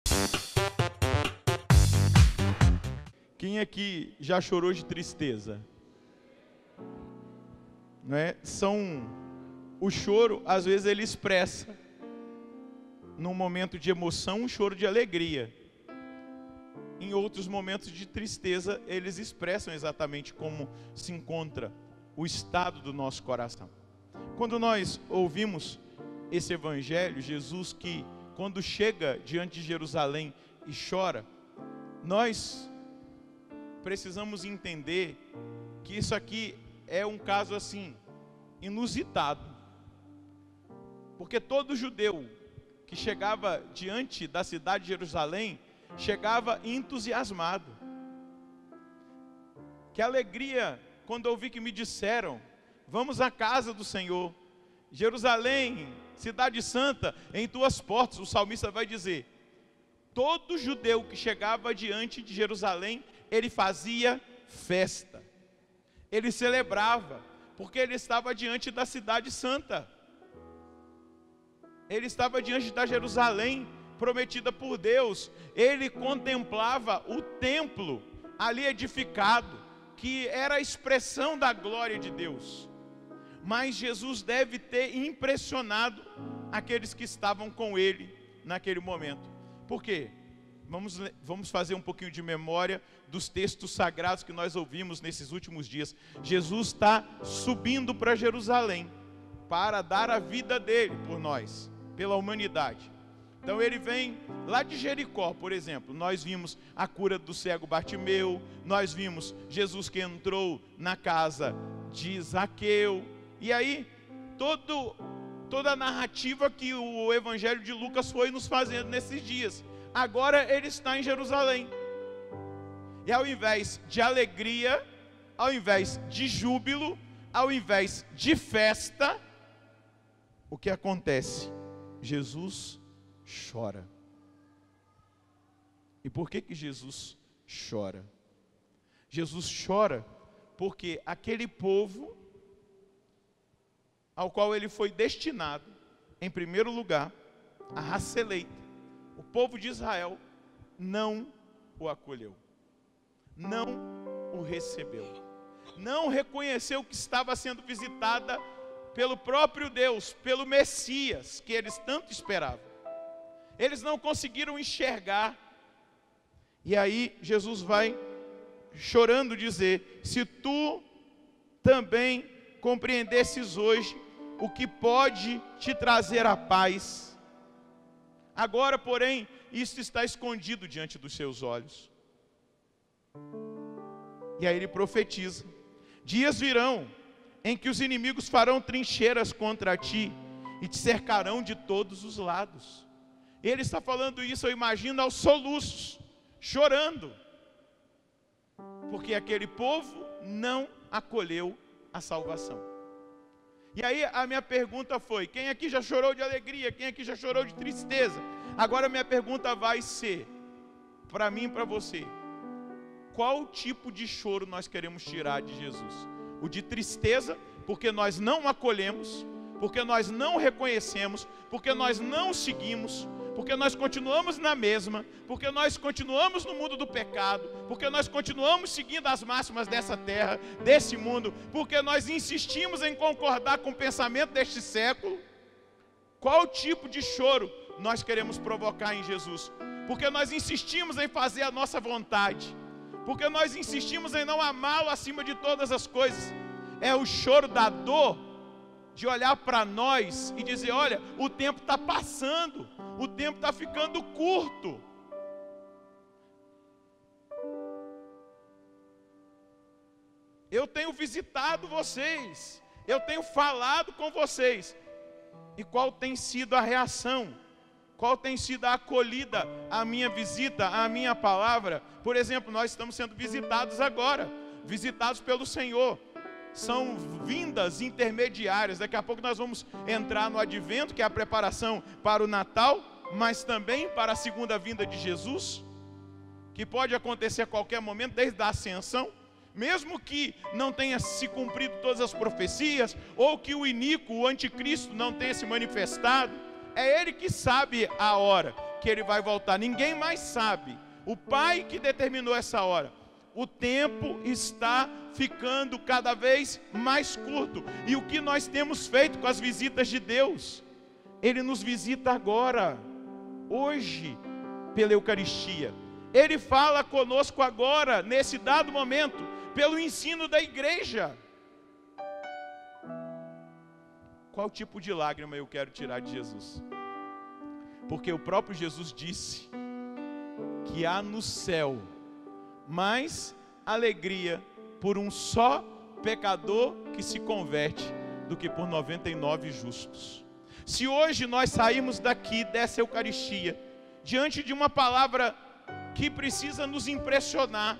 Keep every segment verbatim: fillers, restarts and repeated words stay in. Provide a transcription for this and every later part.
Quem aqui já chorou de tristeza? Não é? São, o choro, às vezes ele expressa, num momento de emoção, um choro de alegria. Em outros momentos de tristeza, eles expressam exatamente como se encontra o estado do nosso coração. Quando nós ouvimos esse evangelho, Jesus que quando chega diante de Jerusalém e chora, nós precisamos entender que isso aqui é um caso assim, inusitado. Porque todo judeu que chegava diante da cidade de Jerusalém, chegava entusiasmado. Que alegria quando eu ouvi que me disseram, vamos à casa do Senhor, Jerusalém, cidade santa, em tuas portas. O salmista vai dizer, todo judeu que chegava diante de Jerusalém, ele fazia festa, ele celebrava, porque ele estava diante da cidade santa, ele estava diante da Jerusalém prometida por Deus, ele contemplava o templo ali edificado, que era a expressão da glória de Deus. Mas Jesus deve ter impressionado aqueles que estavam com ele naquele momento. Por quê? Vamos, vamos fazer um pouquinho de memória dos textos sagrados que nós ouvimos nesses últimos dias. Jesus está subindo para Jerusalém para dar a vida dele por nós, pela humanidade. Então ele vem lá de Jericó, por exemplo. Nós vimos a cura do cego Bartimeu, nós vimos Jesus que entrou na casa de Zaqueu. E aí, todo, toda a narrativa que o Evangelho de Lucas foi nos fazendo nesses dias. Agora ele está em Jerusalém. E ao invés de alegria, ao invés de júbilo, ao invés de festa, o que acontece? Jesus chora. E por que que Jesus chora? Jesus chora porque aquele povo ao qual ele foi destinado, em primeiro lugar, a raça eleita, o povo de Israel, não o acolheu, não o recebeu, não reconheceu que estava sendo visitada pelo próprio Deus, pelo Messias, que eles tanto esperavam. Eles não conseguiram enxergar. E aí Jesus vai chorando dizer, se tu também compreendesses hoje o que pode te trazer a paz, agora, porém, isso está escondido diante dos seus olhos. E aí ele profetiza, dias virão em que os inimigos farão trincheiras contra ti e te cercarão de todos os lados. Ele está falando isso, eu imagino, aos soluços, chorando, porque aquele povo não acolheu a salvação. E aí a minha pergunta foi, quem aqui já chorou de alegria? Quem aqui já chorou de tristeza? Agora a minha pergunta vai ser, para mim e para você, qual tipo de choro nós queremos tirar de Jesus? O de tristeza, porque nós não o acolhemos, porque nós não o reconhecemos, porque nós não o seguimos, porque nós continuamos na mesma, porque nós continuamos no mundo do pecado, porque nós continuamos seguindo as máximas dessa terra, desse mundo, porque nós insistimos em concordar com o pensamento deste século. Qual tipo de choro nós queremos provocar em Jesus? Porque nós insistimos em fazer a nossa vontade, porque nós insistimos em não amá-lo acima de todas as coisas. É o choro da dor, de olhar para nós e dizer, olha, o tempo está passando, o tempo está ficando curto. Eu tenho visitado vocês, eu tenho falado com vocês. E qual tem sido a reação? Qual tem sido a acolhida à minha visita, à minha palavra? Por exemplo, nós estamos sendo visitados agora, visitados pelo Senhor. São vindas intermediárias. Daqui a pouco nós vamos entrar no advento, que é a preparação para o Natal, mas também para a segunda vinda de Jesus, que pode acontecer a qualquer momento, desde a ascensão. Mesmo que não tenha se cumprido todas as profecias, ou que o iníquo, o anticristo, não tenha se manifestado, é Ele que sabe a hora. que ele vai voltar. Ninguém mais sabe. O Pai que determinou essa hora. O tempo está ficando cada vez mais curto. E o que nós temos feito com as visitas de Deus? Ele nos visita agora, hoje, pela Eucaristia. Ele fala conosco agora, nesse dado momento, pelo ensino da igreja. Qual tipo de lágrima eu quero tirar de Jesus? Porque o próprio Jesus disse que há no céu mais alegria por um só pecador que se converte do que por noventa e nove justos. Se hoje nós sairmos daqui dessa Eucaristia diante de uma palavra que precisa nos impressionar,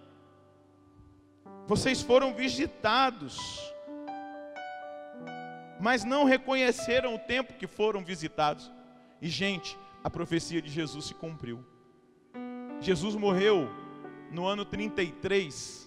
vocês foram visitados, mas não reconheceram o tempo que foram visitados. E gente, a profecia de Jesus se cumpriu. Jesus morreu no ano trinta e três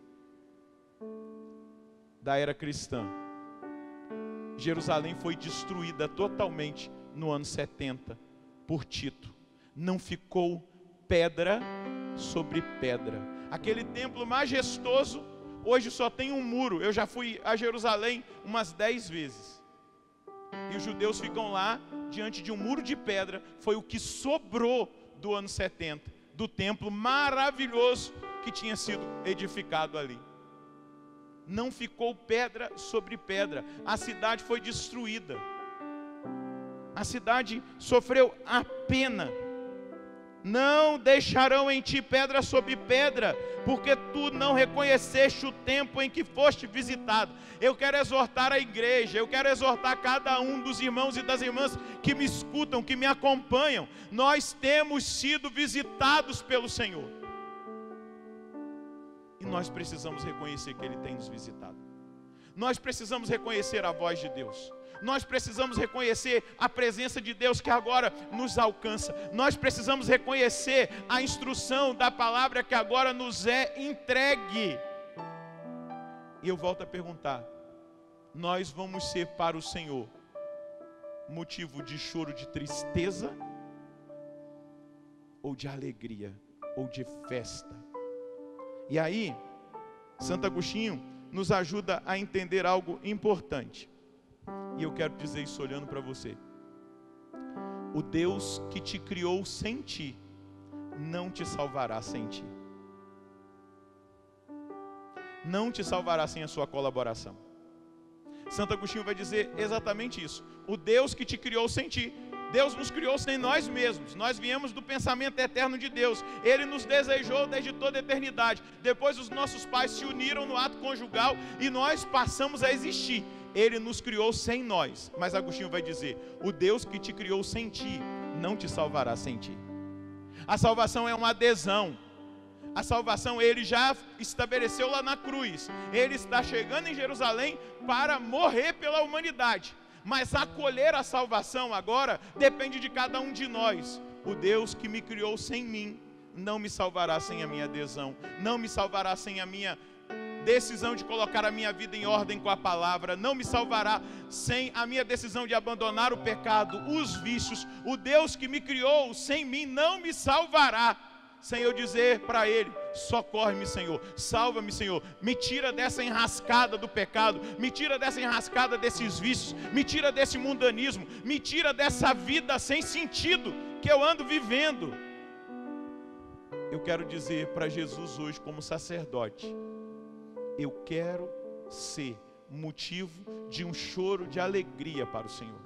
da era cristã. Jerusalém foi destruída totalmente no ano setenta por Tito. Não ficou pedra sobre pedra. Aquele templo majestoso, hoje só tem um muro. Eu já fui a Jerusalém umas dez vezes. E os judeus ficam lá, diante de um muro de pedra. Foi o que sobrou do ano setenta, do templo maravilhoso que tinha sido edificado ali. Não ficou pedra sobre pedra. A cidade foi destruída. A cidade sofreu a pena. Não deixarão em ti pedra sobre pedra, porque tu não reconheceste o tempo em que foste visitado. Eu quero exortar a igreja, eu quero exortar cada um dos irmãos e das irmãs que me escutam, que me acompanham. Nós temos sido visitados pelo Senhor. E nós precisamos reconhecer que Ele tem nos visitado. Nós precisamos reconhecer a voz de Deus. Nós precisamos reconhecer a presença de Deus que agora nos alcança. Nós precisamos reconhecer a instrução da palavra que agora nos é entregue. E eu volto a perguntar: nós vamos ser para o Senhor motivo de choro, de tristeza, ou de alegria, ou de festa? E aí, Santo Agostinho nos ajuda a entender algo importante. E eu quero dizer isso olhando para você. O Deus que te criou sem ti, não te salvará sem ti. Não te salvará sem a sua colaboração. Santo Agostinho vai dizer exatamente isso. O Deus que te criou sem ti. Deus nos criou sem nós mesmos. Nós viemos do pensamento eterno de Deus. Ele nos desejou desde toda a eternidade. Depois os nossos pais se uniram no ato conjugal e nós passamos a existir. Ele nos criou sem nós. Mas Agostinho vai dizer: o Deus que te criou sem ti, não te salvará sem ti. A salvação é uma adesão. A salvação Ele já estabeleceu lá na cruz. Ele está chegando em Jerusalém para morrer pela humanidade. Mas acolher a salvação agora depende de cada um de nós. O Deus que me criou sem mim não me salvará sem a minha adesão. Não me salvará sem a minha decisão de colocar a minha vida em ordem com a palavra. Não me salvará sem a minha decisão de abandonar o pecado, os vícios. O Deus que me criou sem mim não me salvará sem eu dizer para Ele: socorre-me, Senhor, salva-me, Senhor, me tira dessa enrascada do pecado, me tira dessa enrascada desses vícios, me tira desse mundanismo, me tira dessa vida sem sentido que eu ando vivendo. Eu quero dizer para Jesus hoje, como sacerdote: eu quero ser motivo de um choro de alegria para o Senhor.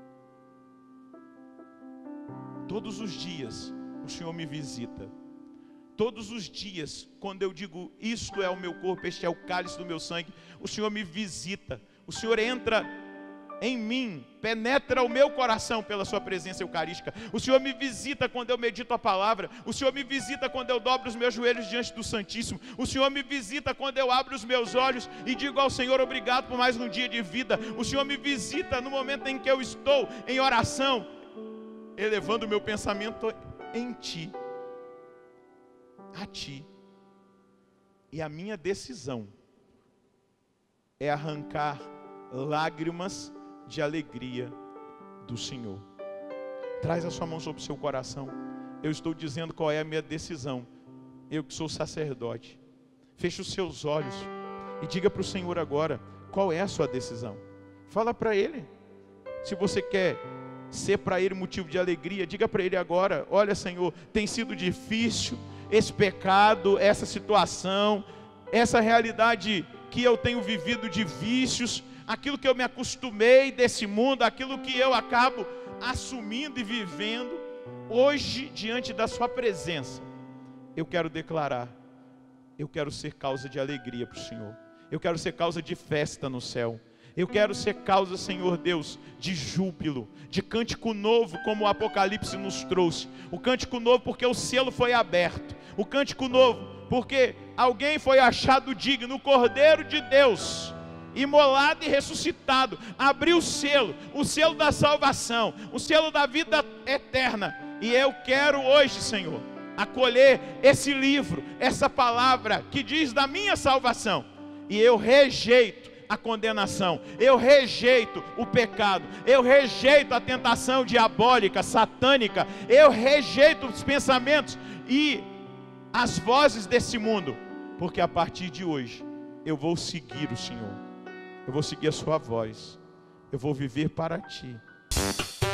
Todos os dias o Senhor me visita. Todos os dias, quando eu digo isto é o meu corpo, este é o cálice do meu sangue, o Senhor me visita. O Senhor entra em mim, penetra o meu coração pela sua presença eucarística. O Senhor me visita quando eu medito a palavra. O Senhor me visita quando eu dobro os meus joelhos diante do Santíssimo. O Senhor me visita quando eu abro os meus olhos e digo ao Senhor: obrigado por mais um dia de vida. O Senhor me visita no momento em que eu estou em oração, elevando o meu pensamento em Ti, a Ti. E a minha decisão é arrancar lágrimas de alegria do Senhor. Traz a sua mão sobre o seu coração. Eu estou dizendo qual é a minha decisão. Eu que sou sacerdote. Feche os seus olhos e diga para o Senhor agora, qual é a sua decisão? Fala para Ele. Se você quer ser para Ele motivo de alegria, diga para Ele agora, olha Senhor, tem sido difícil esse pecado, essa situação, essa realidade que eu tenho vivido de vícios, aquilo que eu me acostumei desse mundo, aquilo que eu acabo assumindo e vivendo. Hoje, diante da sua presença, eu quero declarar, eu quero ser causa de alegria para o Senhor. Eu quero ser causa de festa no céu. Eu quero ser causa, Senhor Deus, de júbilo, de cântico novo, como o Apocalipse nos trouxe. O cântico novo porque o selo foi aberto. O cântico novo porque alguém foi achado digno, o Cordeiro de Deus, imolado e ressuscitado, abriu o selo, o selo da salvação, o selo da vida eterna. E eu quero hoje, Senhor, acolher esse livro, essa palavra que diz da minha salvação. E eu rejeito a condenação, eu rejeito o pecado, eu rejeito a tentação diabólica, satânica, eu rejeito os pensamentos e as vozes desse mundo, porque a partir de hoje eu vou seguir o Senhor, eu vou seguir a sua voz, eu vou viver para Ti.